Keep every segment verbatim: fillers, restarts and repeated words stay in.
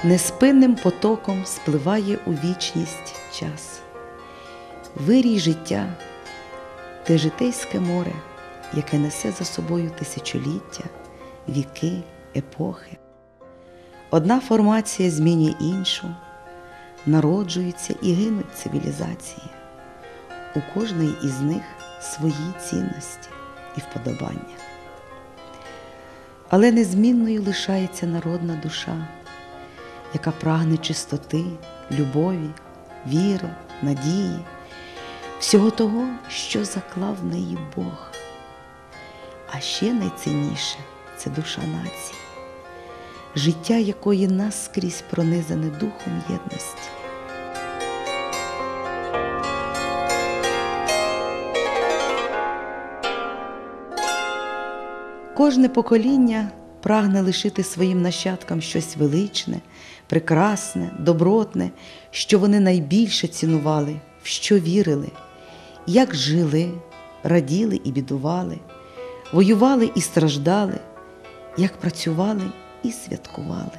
неспинним потоком спливає у вічність час. Вирій життя – те житейське море, яке несе за собою тисячоліття, віки, епохи. Одна формація змінює іншу, народжуються і гинуть цивілізації. У кожної із них свої цінності і вподобання. Але незмінною лишається народна душа, яка прагне чистоти, любові, віри, надії, всього того, що заклав в неї Бог. А ще найцінніше – це душа нації, життя якої наскрізь пронизане духом єдності. Кожне покоління прагне лишити своїм нащадкам щось величне, прекрасне, добротне, що вони найбільше цінували, в що вірили, як жили, раділи і бідували, воювали і страждали, як працювали і святкували.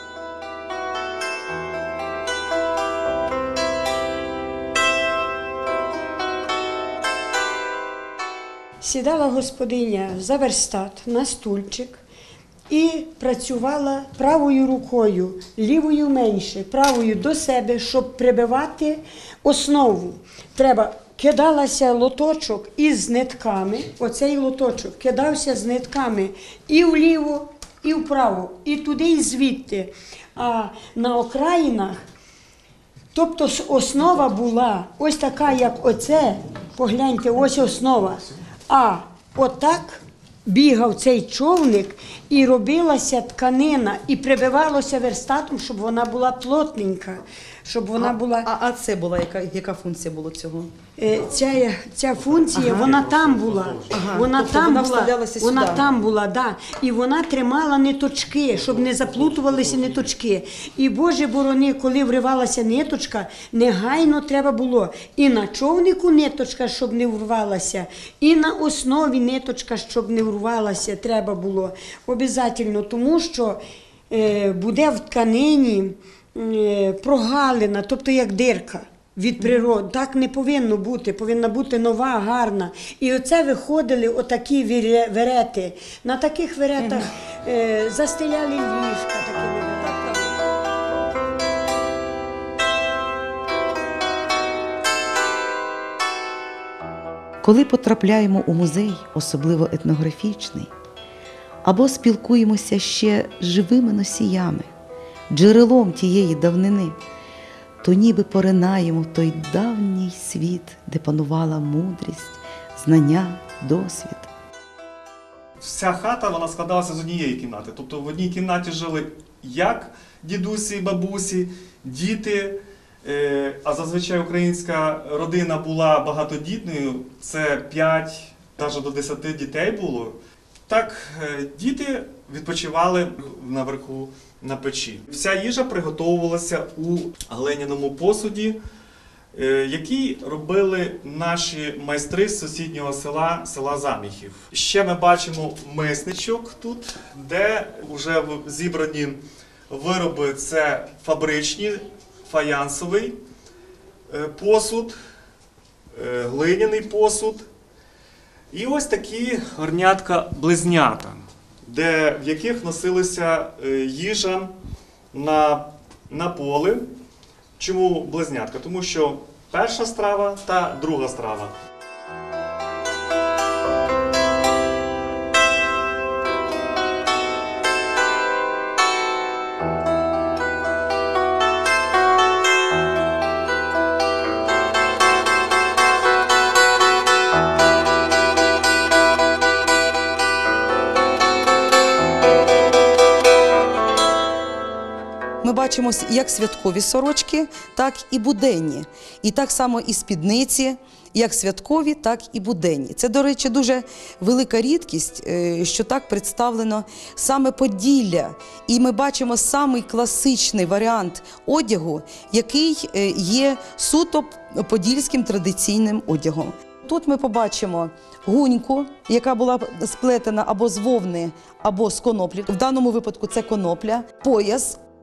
Сідала господиня за верстат на стульчик і працювала правою рукою, лівою менше, правою до себе, щоб прибивати основу. Треба, кидалася лоточок із нитками, оцей лоточок кидався з нитками і вліво, і вправо, і туди, і звідти. А на окраїнах, тобто основа була ось така, як оце, погляньте, ось основа. А отак бігав цей човник і робилася тканина, і прибивалося верстатом, щоб вона була плотненька, щоб вона була... А, а це була, яка, яка функція була цього? Ця, ця функція, ага. вона там була, ага. вона тобто там вона була, вона сюди. там була, да. І вона тримала ниточки, щоб не заплутувалися ниточки. І, Боже борони, коли вривалася ниточка, негайно треба було і на човнику ниточка, щоб не врвалася, і на основі ниточка, щоб не врвалася, треба було. Обов'язково, тому що е, буде в тканині е, прогалина, тобто як дирка. Від природи. Так не повинно бути, повинна бути нова, гарна. І оце виходили отакі верети. На таких веретах е, застеляли ліжка такими веретами. Коли потрапляємо у музей, особливо етнографічний, або спілкуємося ще з живими носіями, джерелом тієї давнини, то ніби поринаємо в той давній світ, де панувала мудрість, знання, досвід. Вся хата, вона складалася з однієї кімнати. Тобто в одній кімнаті жили як дідусі, бабусі, діти, а зазвичай українська родина була багатодітною, це п'ять, навіть до десяти дітей було. Так, діти відпочивали наверху на печі. Вся їжа приготовувалася у глиняному посуді, який робили наші майстри з сусіднього села, села Заміхів. Ще ми бачимо мисничок тут, де вже зібрані вироби, це фабричні, фаянсовий посуд, глиняний посуд. І ось такі горнятка-близнята, де, в яких носилася їжа на, на поле. Чому близнятка? Тому що перша страва та друга страва. Ми бачимо як святкові сорочки, так і буденні. І так само і спідниці, як святкові, так і буденні. Це, до речі, дуже велика рідкість, що так представлено саме Поділля. І ми бачимо самий класичний варіант одягу, який є суто подільським традиційним одягом. Тут ми побачимо гуньку, яка була сплетена або з вовни, або з коноплі. В даному випадку це конопля, пояс,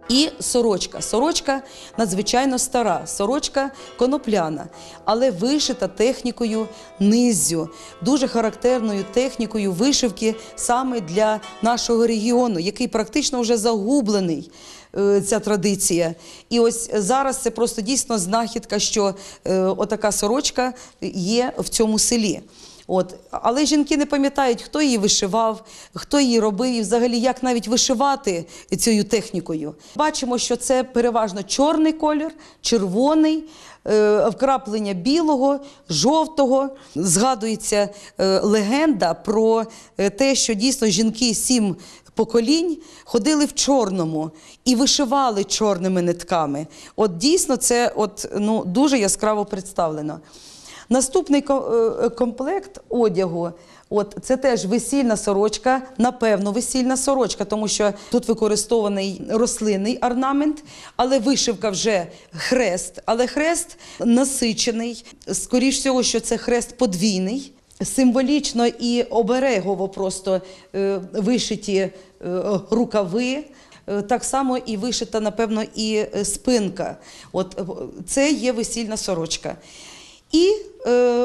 І сорочка. Сорочка надзвичайно стара, сорочка конопляна, але вишита технікою низзю, дуже характерною технікою вишивки саме для нашого регіону, який практично вже загублений, ця традиція. І ось зараз це просто дійсно знахідка, що е, отака сорочка є в цьому селі. От. Але жінки не пам'ятають, хто її вишивав, хто її робив і взагалі як навіть вишивати цією технікою. Бачимо, що це переважно чорний колір, червоний, е, вкраплення білого, жовтого. Згадується е, легенда про те, що дійсно жінки сім поколінь ходили в чорному і вишивали чорними нитками. От дійсно це от, ну, дуже яскраво представлено. Наступний комплект одягу, от, це теж весільна сорочка, напевно весільна сорочка, тому що тут використований рослинний орнамент, але вишивка вже хрест, але хрест насичений, скоріш всього, що це хрест подвійний, символічно і оберегово просто е, вишиті е, рукави. Так само і вишита, напевно, і спинка. От, це є весільна сорочка. І е,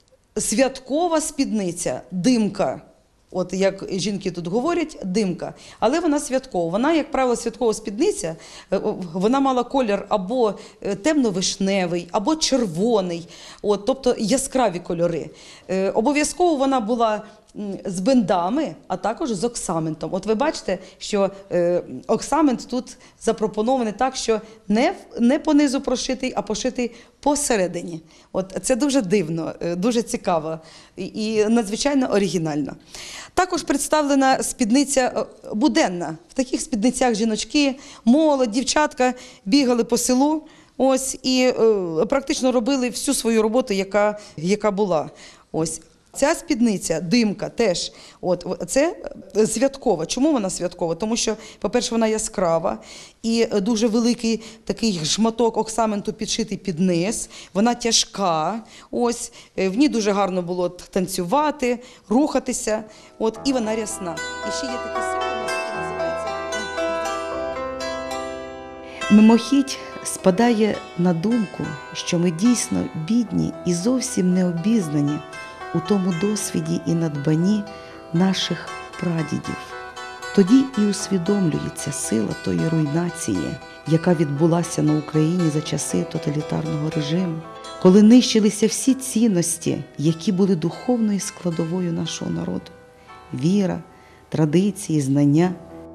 святкова спідниця, димка. От як жінки тут говорять, димка. Але вона святкова. Вона, як правило, святкова спідниця, вона мала колір або темно-вишневий, або червоний, от, тобто яскраві кольори. Е, обов'язково вона була з бендами, а також з оксаментом. От ви бачите, що е, оксамент тут запропонований так, що не, не понизу прошитий, а пошитий посередині. От це дуже дивно, дуже цікаво і, і надзвичайно оригінально. Також представлена спідниця буденна. В таких спідницях жіночки, молодь, дівчатка бігали по селу, ось, і е, практично робили всю свою роботу, яка, яка була. Ось. Ця спідниця, димка, теж, от, це святкова. Чому вона святкова? Тому що, по-перше, вона яскрава і дуже великий такий шматок оксаменту підшитий під низ, вона тяжка, ось, в ній дуже гарно було танцювати, рухатися, от, і вона рясна. І ще є такий символ, який називається... Мимохідь спадає на думку, що ми дійсно бідні і зовсім не обізнані у тому досвіді і надбанні наших прадідів. Тоді і усвідомлюється сила тої руйнації, яка відбулася на Україні за часи тоталітарного режиму, коли нищилися всі цінності, які були духовною складовою нашого народу – віра, традиції, знання.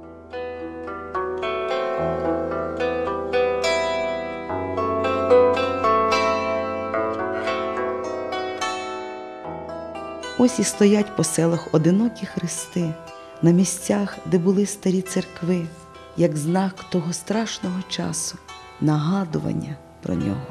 Ось і стоять по селах одинокі хрести, на місцях, де були старі церкви, як знак того страшного часу, нагадування про нього.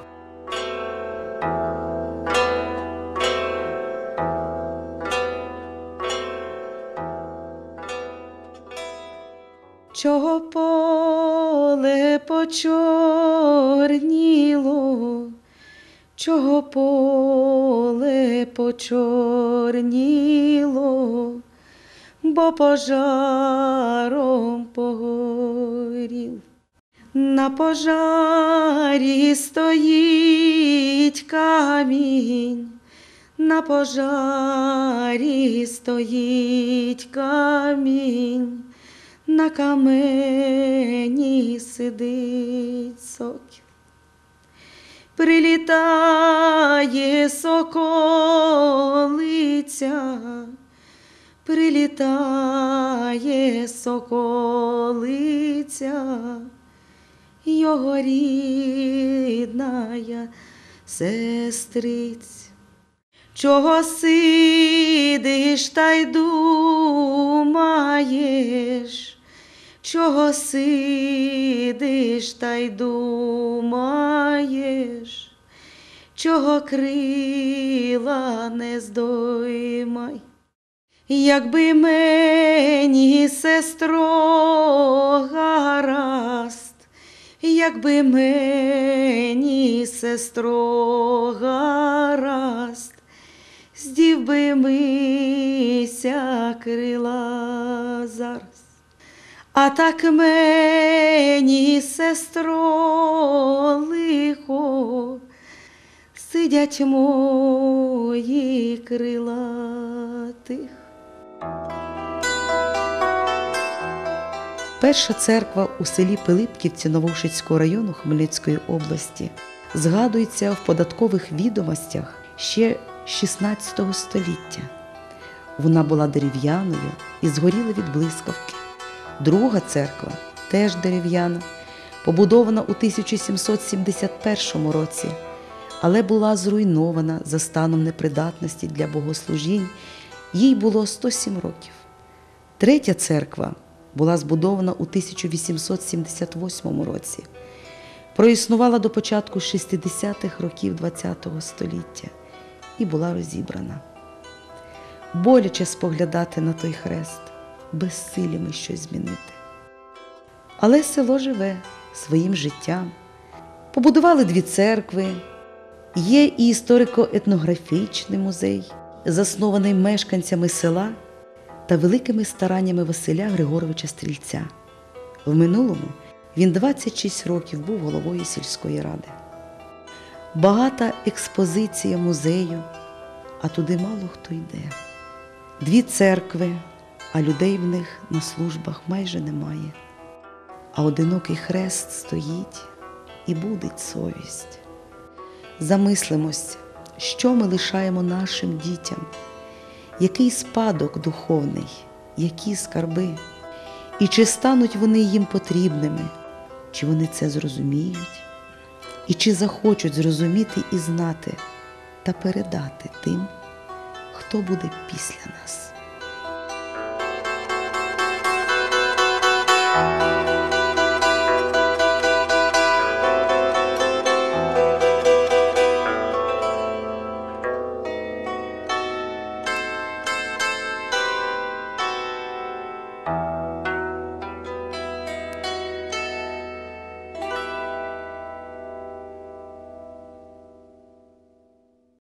Чого поле почорніло, чого поле почорніло, бо пожаром погорів. На пожарі стоїть камінь, на пожарі стоїть камінь, на камені сидить сокіл. Прилітає соколиця, прилітає соколиця, його рідная сестриць. Чого сидиш та й думаєш, чого сидиш та й думаєш, чого крила не здоймай. Якби мені, сестро, гаразд, якби мені, сестро, гаразд, здів би мися крила зараз. А так мені, сестро, лихо, сидять мої крилатих. Перша церква у селі Пилипківці Новошицького району Хмельницької області згадується в податкових відомостях ще шістнадцятого століття. Вона була дерев'яною і згоріла від блискавки. Друга церква, теж дерев'яна, побудована у тисяча сімсот сімдесят першому році, але була зруйнована за станом непридатності для богослужінь, їй було сто сім років. Третя церква була збудована у тисяча вісімсот сімдесят восьмому році, проіснувала до початку шістдесятих років ХХ століття і була розібрана. Боляче споглядати на той хрест, безсилі ми щось змінити. Але село живе своїм життям. Побудували дві церкви, є і історико-етнографічний музей, заснований мешканцями села та великими стараннями Василя Григоровича Стрільця. В минулому він двадцять шість років був головою сільської ради. Багата експозиція музею, а туди мало хто йде. Дві церкви, а людей в них на службах майже немає. А одинокий хрест стоїть і будить совість. Замислимось, що ми лишаємо нашим дітям, який спадок духовний, які скарби, і чи стануть вони їм потрібними, чи вони це зрозуміють, і чи захочуть зрозуміти і знати та передати тим, хто буде після нас.